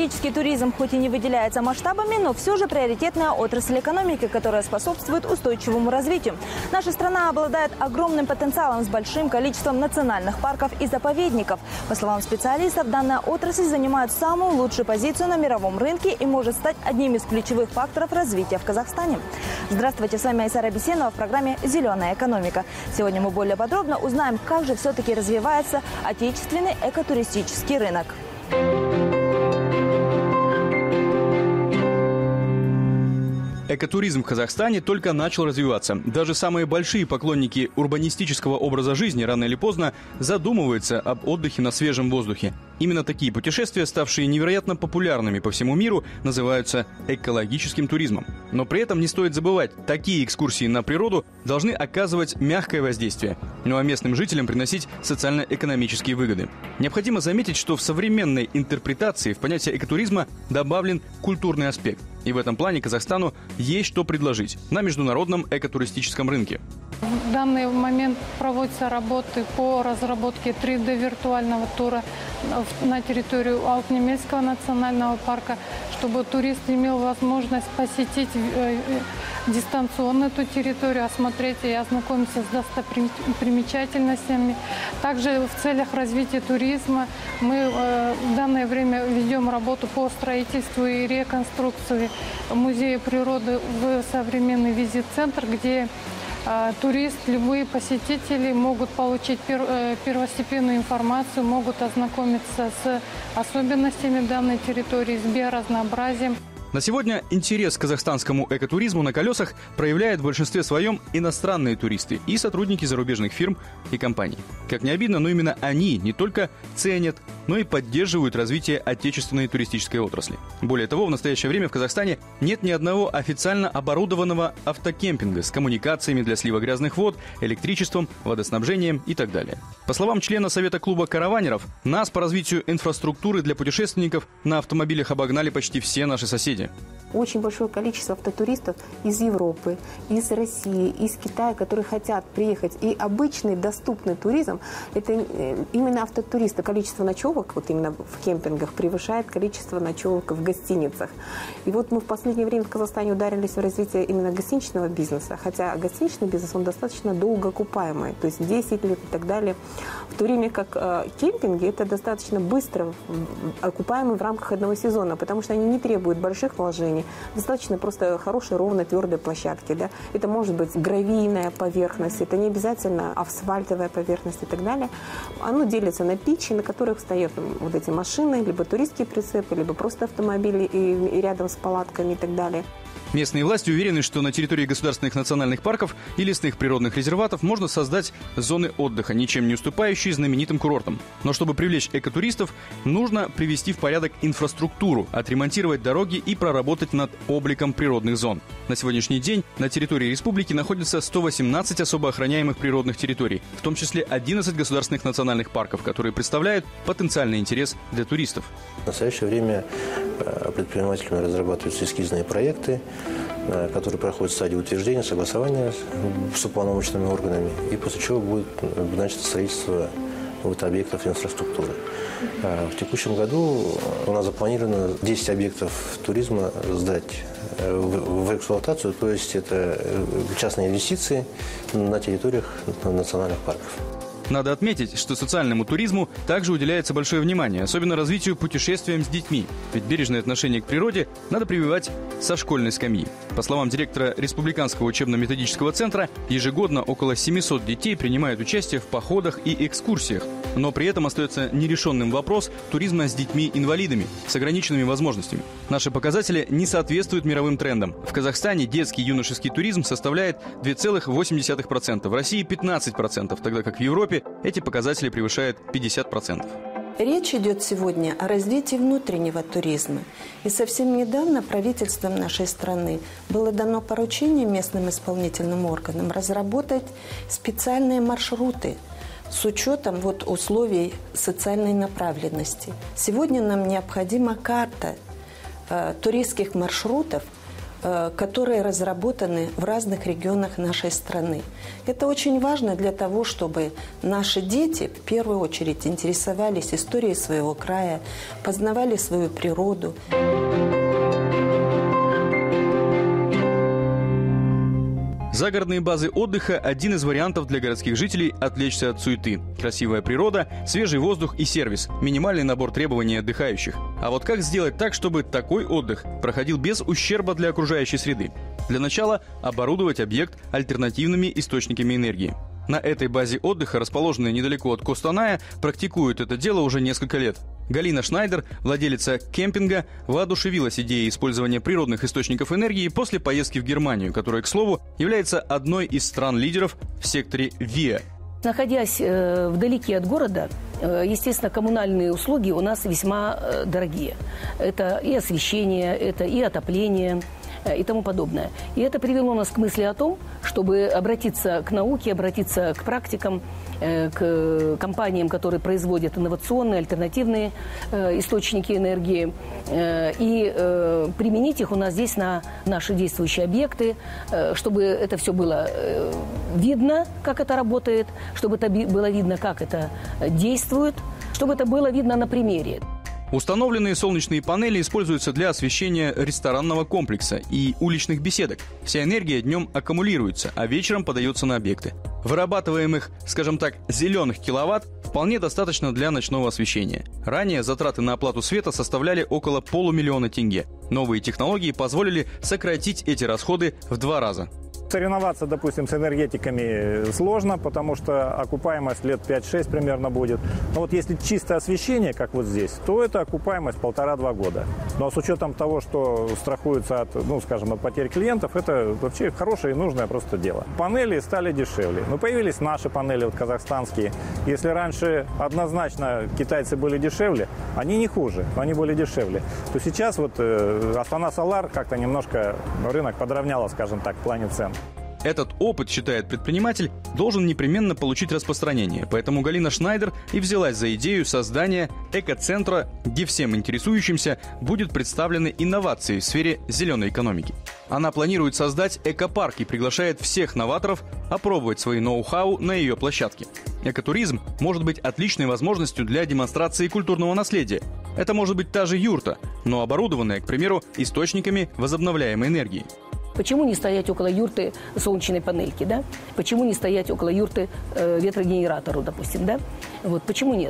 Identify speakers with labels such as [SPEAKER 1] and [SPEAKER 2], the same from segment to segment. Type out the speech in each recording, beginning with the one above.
[SPEAKER 1] Экологический туризм хоть и не выделяется масштабами, но все же приоритетная отрасль экономики, которая способствует устойчивому развитию. Наша страна обладает огромным потенциалом с большим количеством национальных парков и заповедников. По словам специалистов, данная отрасль занимает самую лучшую позицию на мировом рынке и может стать одним из ключевых факторов развития в Казахстане. Здравствуйте, с вами Айсара Бесенова в программе «Зеленая экономика». Сегодня мы более подробно узнаем, как же все-таки развивается отечественный экотуристический рынок.
[SPEAKER 2] Экотуризм в Казахстане только начал развиваться. Даже самые большие поклонники урбанистического образа жизни рано или поздно задумываются об отдыхе на свежем воздухе. Именно такие путешествия, ставшие невероятно популярными по всему миру, называются экологическим туризмом. Но при этом не стоит забывать, такие экскурсии на природу должны оказывать мягкое воздействие, ну а местным жителям приносить социально-экономические выгоды. Необходимо заметить, что в современной интерпретации в понятие экотуризма добавлен культурный аспект. И в этом плане Казахстану есть что предложить на международном экотуристическом рынке.
[SPEAKER 3] В данный момент проводятся работы по разработке 3D-виртуального тура на территорию Алтнемельского национального парка, чтобы турист имел возможность посетить дистанционно эту территорию, осмотреть и ознакомиться с достопримечательностями. Также в целях развития туризма мы в данное время ведем работу по строительству и реконструкции музея природы в современный визит-центр, где турист, любые посетители могут получить первостепенную информацию, могут ознакомиться с особенностями данной территории, с биоразнообразием.
[SPEAKER 2] На сегодня интерес к казахстанскому экотуризму на колесах проявляют в большинстве своем иностранные туристы и сотрудники зарубежных фирм и компаний. Как ни обидно, но именно они не только ценят, но и поддерживают развитие отечественной туристической отрасли. Более того, в настоящее время в Казахстане нет ни одного официально оборудованного автокемпинга с коммуникациями для слива грязных вод, электричеством, водоснабжением и так далее. По словам члена Совета клуба караванеров, нас по развитию инфраструктуры для путешественников на автомобилях обогнали почти все наши соседи.
[SPEAKER 4] Очень большое количество автотуристов из Европы, из России, из Китая, которые хотят приехать. И обычный доступный туризм – это именно автотуристы. Количество ночевок вот именно в кемпингах превышает количество ночевок в гостиницах. И вот мы в последнее время в Казахстане ударились в развитие именно гостиничного бизнеса. Хотя гостиничный бизнес, он достаточно долго окупаемый, то есть 10 лет и так далее. В то время как кемпинги – это достаточно быстро окупаемый в рамках одного сезона, потому что они не требуют больших вложений. Достаточно просто хорошей, ровной, твердой площадки. Да? Это может быть гравийная поверхность, это не обязательно асфальтовая поверхность и так далее. Оно делится на питчи, на которых стоят вот эти машины, либо туристские прицепы, либо просто автомобили и рядом с палатками и так далее.
[SPEAKER 2] Местные власти уверены, что на территории государственных национальных парков и лесных природных резерватов можно создать зоны отдыха, ничем не уступающие знаменитым курортам. Но чтобы привлечь экотуристов, нужно привести в порядок инфраструктуру, отремонтировать дороги и проработать над обликом природных зон. На сегодняшний день на территории республики находится 118 особо охраняемых природных территорий, в том числе 11 государственных национальных парков, которые представляют потенциальный интерес для туристов.
[SPEAKER 5] В настоящее время предпринимателями разрабатываются эскизные проекты, которые проходят стадию утверждения, согласования с уполномоченными органами, и после чего будет начато строительство объектов инфраструктуры. В текущем году у нас запланировано 10 объектов туризма сдать в эксплуатацию, то есть это частные инвестиции на территориях национальных парков.
[SPEAKER 2] Надо отметить, что социальному туризму также уделяется большое внимание, особенно развитию путешествиям с детьми. Ведь бережное отношение к природе надо прививать со школьной скамьи. По словам директора Республиканского учебно-методического центра, ежегодно около 700 детей принимают участие в походах и экскурсиях. Но при этом остается нерешенным вопрос туризма с детьми-инвалидами с ограниченными возможностями. Наши показатели не соответствуют мировым трендам. В Казахстане детский и юношеский туризм составляет 2,8%, в России 15%, тогда как в Европе эти показатели превышают 50%.
[SPEAKER 6] Речь идет сегодня о развитии внутреннего туризма. И совсем недавно правительством нашей страны было дано поручение местным исполнительным органам разработать специальные маршруты с учетом условий социальной направленности. Сегодня нам необходима карта туристских маршрутов которые разработаны в разных регионах нашей страны. Это очень важно для того, чтобы наши дети в первую очередь интересовались историей своего края, познавали свою природу.
[SPEAKER 2] Загородные базы отдыха – один из вариантов для городских жителей отвлечься от суеты. Красивая природа, свежий воздух и сервис – минимальный набор требований отдыхающих. А вот как сделать так, чтобы такой отдых проходил без ущерба для окружающей среды? Для начала оборудовать объект альтернативными источниками энергии. На этой базе отдыха, расположенной недалеко от Костаная, практикуют это дело уже несколько лет. Галина Шнайдер, владелица кемпинга, воодушевилась идеей использования природных источников энергии после поездки в Германию, которая, к слову, является одной из стран-лидеров в секторе ВИА.
[SPEAKER 7] Находясь вдалеке от города, естественно, коммунальные услуги у нас весьма дорогие. Это и освещение, это и отопление и тому подобное. И это привело нас к мысли о том, чтобы обратиться к науке, обратиться к практикам, к компаниям, которые производят инновационные, альтернативные источники энергии, и применить их у нас здесь на наши действующие объекты, чтобы это все было видно, как это работает, чтобы это было видно, как это действует, чтобы это было видно на примере.
[SPEAKER 2] Установленные солнечные панели используются для освещения ресторанного комплекса и уличных беседок. Вся энергия днем аккумулируется, а вечером подается на объекты. Вырабатываемых, скажем так, зеленых киловатт вполне достаточно для ночного освещения. Ранее затраты на оплату света составляли около $500 000 тенге. Новые технологии позволили сократить эти расходы в 2 раза.
[SPEAKER 8] Соревноваться, допустим, с энергетиками сложно, потому что окупаемость лет 5-6 примерно будет. Но вот если чисто освещение, как вот здесь, то это окупаемость 1,5-2 года. Но с учетом того, что страхуется от, скажем, от потерь клиентов, это вообще хорошее и нужное просто дело. Панели стали дешевле. Но появились наши панели, вот казахстанские. Если раньше однозначно китайцы были дешевле, они не хуже, но они были дешевле. То сейчас вот Астана Солар как-то немножко рынок подровняла, скажем так, в плане цен.
[SPEAKER 2] Этот опыт, считает предприниматель, должен непременно получить распространение. Поэтому Галина Шнайдер и взялась за идею создания экоцентра, где всем интересующимся будет представлены инновации в сфере зеленой экономики. Она планирует создать экопарк и приглашает всех новаторов опробовать свои ноу-хау на ее площадке. Экотуризм может быть отличной возможностью для демонстрации культурного наследия. Это может быть та же юрта, но оборудованная, к примеру, источниками возобновляемой энергии.
[SPEAKER 7] Почему не стоять около юрты солнечной панельки, да? Почему не стоять около юрты ветрогенератору, допустим, да? Вот почему нет?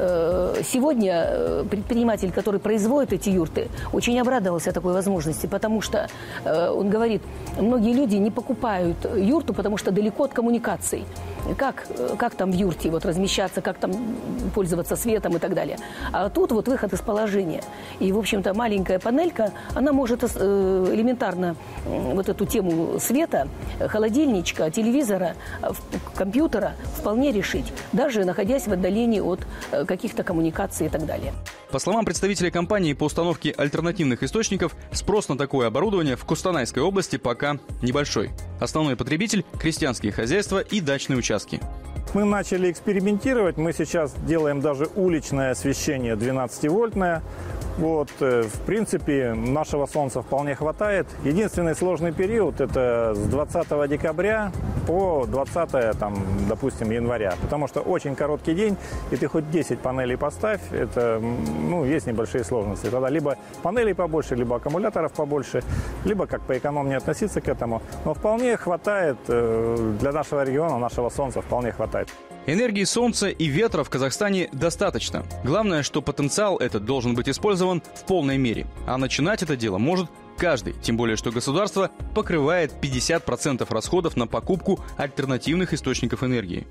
[SPEAKER 7] Сегодня предприниматель, который производит эти юрты, очень обрадовался такой возможности, потому что он говорит, многие люди не покупают юрту, потому что далеко от коммуникаций. Как там в юрте вот размещаться, как там пользоваться светом и так далее. А тут вот выход из положения. И, в общем-то, маленькая панелька, она может элементарно вот эту тему света, холодильничка, телевизора, компьютера вполне решить, даже находясь в отдалении от каких-то коммуникаций и так далее.
[SPEAKER 2] По словам представителя компании по установке альтернативных источников, спрос на такое оборудование в Костанайской области пока небольшой. Основной потребитель – крестьянские хозяйства и дачные участки.
[SPEAKER 8] Мы начали экспериментировать, мы сейчас делаем даже уличное освещение 12-вольтное. Вот, в принципе, нашего солнца вполне хватает. Единственный сложный период – это с 20 декабря по 20, допустим, января. Потому что очень короткий день, и ты хоть 10 панелей поставь, это, есть небольшие сложности. Тогда либо панелей побольше, либо аккумуляторов побольше, либо как поэкономнее относиться к этому. Но вполне хватает для нашего региона, нашего солнца вполне хватает.
[SPEAKER 2] Энергии солнца и ветра в Казахстане достаточно. Главное, что потенциал этот должен быть использован в полной мере. А начинать это дело может каждый. Тем более, что государство покрывает 50% расходов на покупку альтернативных источников энергии.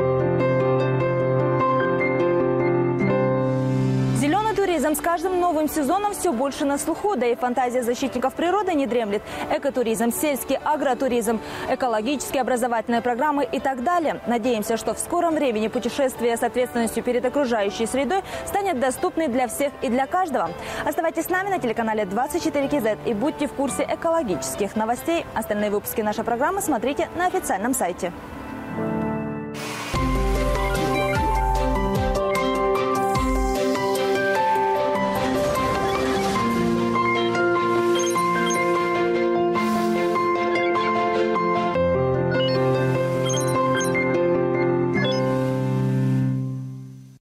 [SPEAKER 1] С каждым новым сезоном все больше на слуху, да и фантазия защитников природы не дремлет. Экотуризм, сельский агротуризм, экологические образовательные программы и так далее. Надеемся, что в скором времени путешествие с ответственностью перед окружающей средой станет доступной для всех и для каждого. Оставайтесь с нами на телеканале 24KZ и будьте в курсе экологических новостей. Остальные выпуски нашей программы смотрите на официальном сайте.